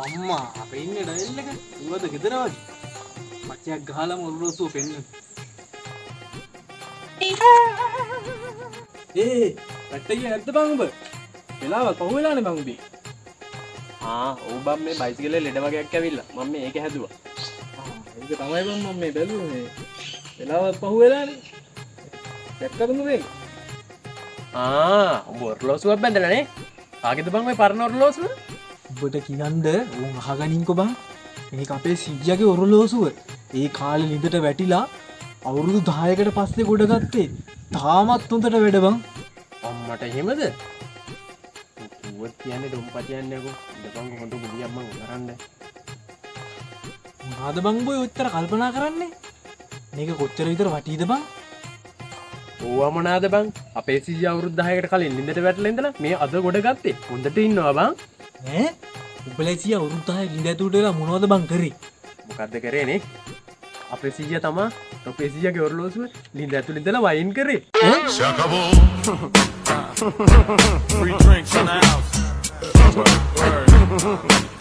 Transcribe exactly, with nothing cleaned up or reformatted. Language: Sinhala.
අම්මා අපේ ඉන්නේ ඩයල් එක උවද ගෙදරවද මච්චයක් ගහලම ඔරලෝසුව පෙන්න ඒ පැට්ටකිය නැද්ද බං උඹ වෙලාවක් පහු වෙලානේ බං උඹේ ආ ඔව් බං මේ බයිසිකලේ ලෙඩ වගේක් ඇවිල්ලා මම මේක හැදුවා ආ ඒක තමයි බං මම මේ බැලුවේ මේ වෙලාවක් පහු වෙලානේ දැක්කද නුනේ ආ උඹ ඔරලෝසුවක් බැඳලා නේ ආගෙද බං ඔය පරණ ඔරලෝසුව ඔබට කිනන්ද උන් අහගනින්කො බං මේක අපේ සීයාගේ ඔරලෝසුව ඒ කාලේ ලිඳට වැටිලා අවුරුදු දහයකට පස්සේ ගොඩ ගත්තේ තාමත් හොඳට වැඩ බං අම්මට එහෙමද උවත් කියන්නේ ඩොම්පතියන්නේ යකෝ ඉඳපන් හොඳ බුදියක් මං කරන්න මොනවාද බං බොයි ඔච්චර කල්පනා කරන්නේ මේක කොච්චර විතර වටීද බං ඕවා මොනාද බං අපේ සීයා අවුරුදු දහයකට කලින් ලිඳට වැටලා ඉඳලා මේ අද ගොඩ ගත්තේ හොඳට ඉන්නවා බං ඈ උඹලා සීයා අවුරුදු දහය ලිඳ ඇතුළට වෙලා මොනවද බං කරේ මොකද්ද කරේ නේ අපේ සීයා තමා අපේ සීයාගේ ඔරලෝසුව ලිඳ ඇතුළේ ඉඳලා වයින් කරේ Shakabo. Free drinks in the house. Word, word.